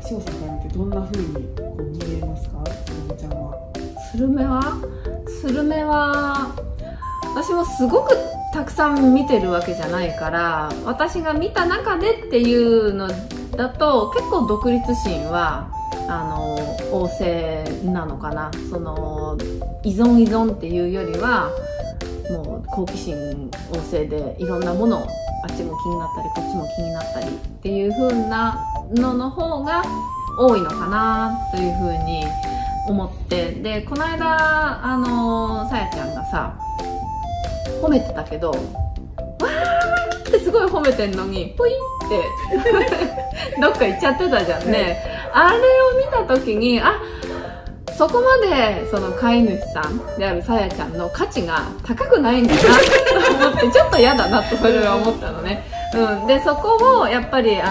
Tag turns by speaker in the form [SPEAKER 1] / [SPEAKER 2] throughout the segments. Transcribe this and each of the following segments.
[SPEAKER 1] しおさんから見てどんな風にこう見えますか、するめちゃんは。
[SPEAKER 2] スルメは私もすごくたくさん見てるわけじゃないから、私が見た中でっていうのだと結構独立心は旺盛なのかな。その依存っていうよりはもう好奇心旺盛で、いろんなものをあっちも気になったりこっちも気になったりっていう風なのの方が多いのかなという風に思って、でこの間さやちゃんがさ褒めてたけど、わーってすごい褒めてんのにポイってどっか行っちゃってたじゃんね。あれを見た時に、あ、そこまでその飼い主さんであるさやちゃんの価値が高くないんだなと思ってちょっと嫌だなとそれは思ったのね。うん、でそこをやっぱり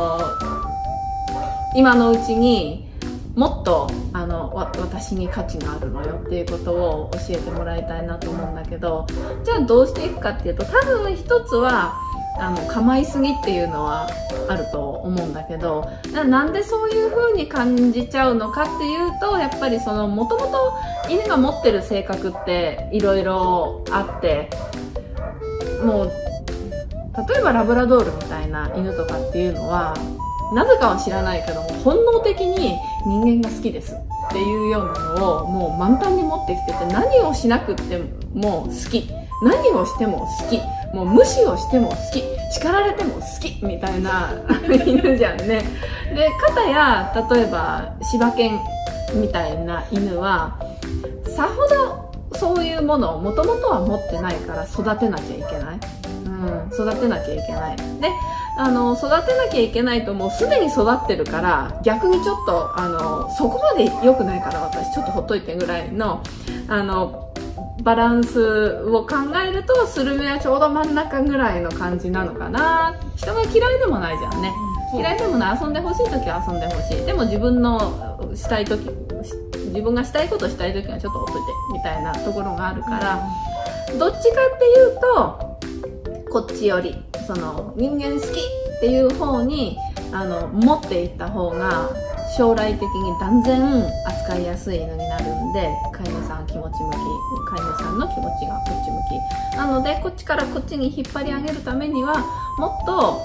[SPEAKER 2] 今のうちにもっと私に価値があるのよっていうことを教えてもらいたいなと思うんだけど、じゃあどうしていくかっていうと、多分一つは構いすぎっていうのはあると思うんだけど、なんでそういう風に感じちゃうのかっていうと、やっぱりそのもともと犬が持ってる性格っていろいろあって、もう例えばラブラドールみたいな犬とかっていうのはなぜかは知らないけども本能的に人間が好きですっていうようなのをもう満タンに持ってきてて、何をしなくっても好き、何をしても好き、もう無視をしても好き、叱られても好きみたいな犬じゃんね。で片や例えば柴犬みたいな犬はさほどそういうものをもともとは持ってないから育てなきゃいけない、育てなきゃいけない。で育てなきゃいけないともうすでに育ってるから、逆にちょっとそこまで良くないから私ちょっとほっといてぐらいのバランスを考えると、スルメはちょうど真ん中ぐらいの感じなのかな。人が嫌いでもないじゃんね、嫌いでもない。遊んでほしい時は遊んでほしい、でも自分のしたい時、自分がしたいことしたい時はちょっとほっといてみたいなところがあるから、どっちかっていうとこっちよりその人間好きっていう方に持っていった方が将来的に断然扱いやすい犬になるんで、飼い主さん気持ち向き、飼い主さんの気持ちがこっち向きなので、こっちからこっちに引っ張り上げるためにはもっと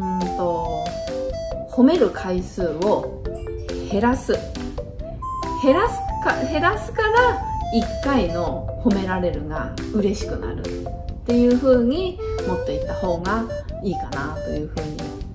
[SPEAKER 2] 褒める回数を減らすから1回の褒められるが嬉しくなるっていう風に持っていった方がいいかなという風に、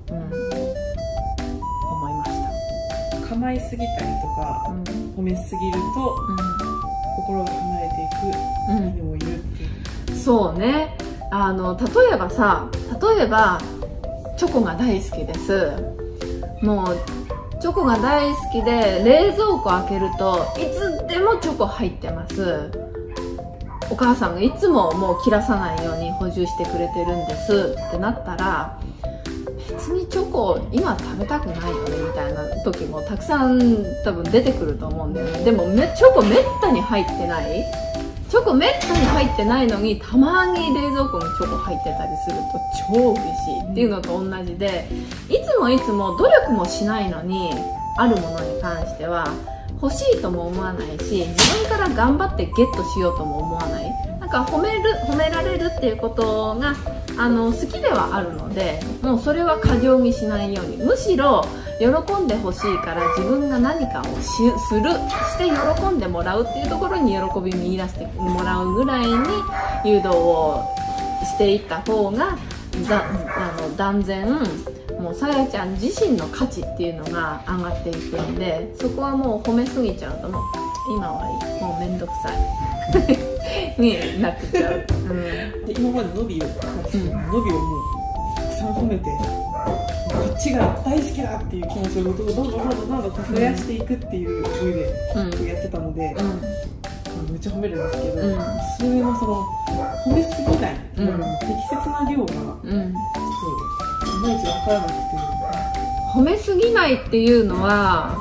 [SPEAKER 2] 思いました。
[SPEAKER 1] 構いすぎたりとか、褒めすぎると、心が離れていく犬もいるっていう、
[SPEAKER 2] そうね。例えばチョコが大好きです。もうチョコが大好きで冷蔵庫開けるといつでもチョコ入ってます。お母さんがいつももう切らさないように補充してくれてるんですってなったら、別にチョコ今食べたくないよねみたいな時もたくさん多分出てくると思うんだよね。でもチョコめったに入ってない、チョコめったに入ってないのにたまに冷蔵庫にチョコ入ってたりすると超嬉しいっていうのと同じで、いつも努力もしないのにあるものに関しては欲しいとも思わないし、自分から頑張ってゲットしようとも思わない。なんか褒められるっていうことが好きではあるので、もうそれは過剰にしないように、むしろ喜んでほしいから自分が何かをして喜んでもらうっていうところに喜び見出してもらうぐらいに誘導をしていった方が断然もうさやちゃん自身の価値っていうのが上がっていくんで、そこはもう褒めすぎちゃうともう今はいい、もうめんどくさいになってちゃう、
[SPEAKER 1] で今まで伸びをもうたくさん褒めて、こっちが大好きだっていう気持ちをどんどん増やしていくっていう思いでやってたので、めっちゃ褒めるんですけど、それのその褒めすぎない、適切な量がちょっといまいち分からなくて。
[SPEAKER 2] 褒めすぎないっていうのは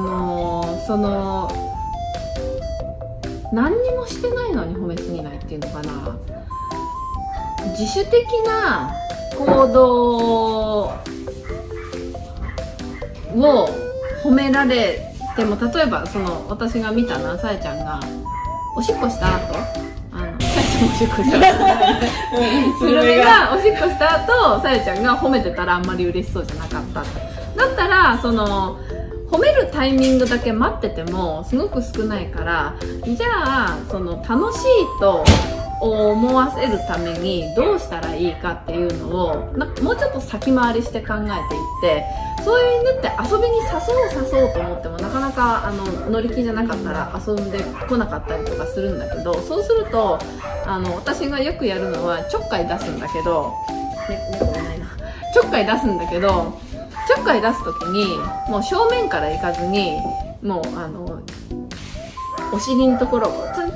[SPEAKER 2] 何にもしてないのに褒めすぎないっていうのかな。自主的な行動を褒められても、例えばその私が見たのはさやちゃんがおしっこした後、さやちゃんもおしっこした後スルメがおしっこした後さやちゃんが褒めてたらあんまり嬉しそうじゃなかった。だったらその褒めるタイミングだけ待っててもすごく少ないから、じゃあその楽しいと思わせるためにどうしたらいいかっていうのをもうちょっと先回りして考えていって、そういう犬って遊びに誘おうと思ってもなかなか乗り気じゃなかったら遊んでこなかったりとかするんだけど、そうすると私がよくやるのはちょっかい出すんだけど、猫いないな、ちょっかい出すんだけど、ちょっかい出す時にもう正面から行かずに、もうお尻のところをツン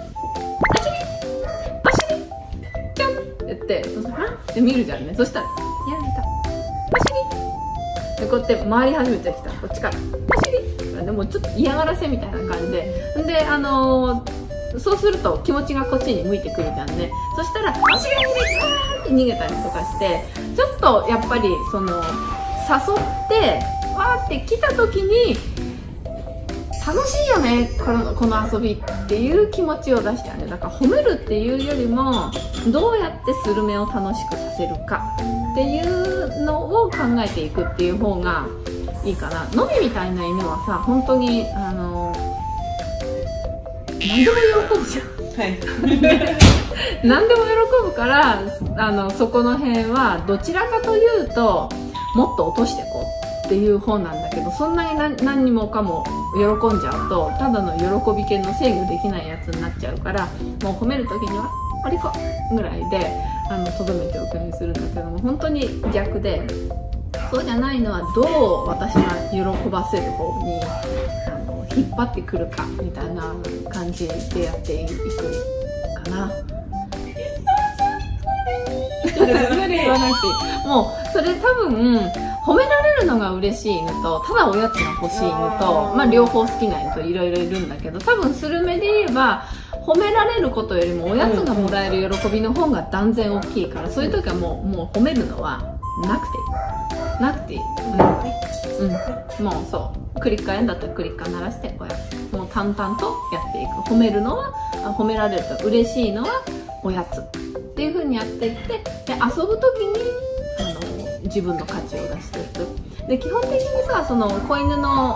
[SPEAKER 2] ってで見るじゃんね。そしたら「いや見たお尻」でこうやって回り始めてきた、こっちから「お尻」でもちょっと嫌がらせみたいな感じで、そうすると気持ちがこっちに向いてくるじゃんね。そしたら「お尻が逃げたりとかして、ちょっとやっぱりその誘ってわーって来た時に楽しいよねこの遊びっていう気持ちを出してあげる。だから褒めるっていうよりもどうやってスルメを楽しくさせるかっていうのを考えていくっていう方がいいかな。のびみたいな犬はさ、本当に何でも喜ぶじゃん。はい、何でも喜ぶからそこの辺はどちらかというともっと落としていこうっていう方なんだけど、そんなに何にもかも喜んじゃうとただの喜び系の制御できないやつになっちゃうから、もう褒める時には「あれか」ぐらいでとどめておくようにするんだけども、本当に逆で、そうじゃないのはどう私が喜ばせる方に引っ張ってくるかみたいな感じでやっていくかな。それ言わなくていい。もうそれ多分褒められるのが嬉しい犬とただおやつが欲しい犬と、まあ、両方好きな犬といろいろいるんだけど、多分スルメで言えば褒められることよりもおやつがもらえる喜びの方が断然大きいから、そういう時はもう褒めるのはなくていい、もうそうクリッカーやんだったらクリッカー鳴らしておやつ、もう淡々とやっていく。褒めるのは褒められると嬉しいのはおやつっていう風にやっていって、で遊ぶ時に自分の価値を出していく。で基本的にさ、その子犬の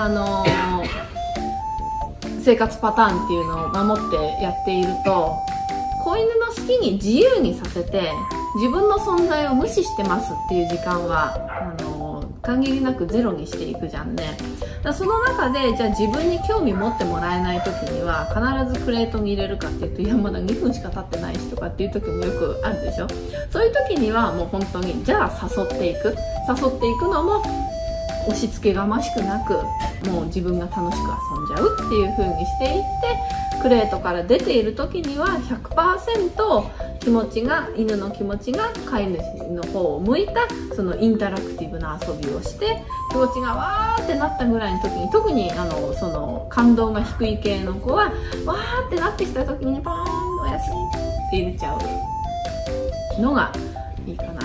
[SPEAKER 2] 生活パターンっていうのを守ってやっていると、子犬の好きに自由にさせて自分の存在を無視してますっていう時間は限りなくゼロにしていくじゃんね。だその中でじゃあ自分に興味持ってもらえない時には必ずクレートに入れるかっていうと、いやまだ2分しか経ってないしとかっていう時もよくあるでしょ。そういう時にはもう本当にじゃあ誘っていくのも押し付けがましくなく、もう自分が楽しく遊んじゃうっていう風にしていって、クレートから出ている時には 100% 犬の気持ちが飼い主の方を向いたそのインタラクティブな遊びをして、気持ちがわーってなったぐらいの時に、特にその感動が低い系の子はわーってなってきた時にポーンとおやすみって入れちゃうのがいいかな。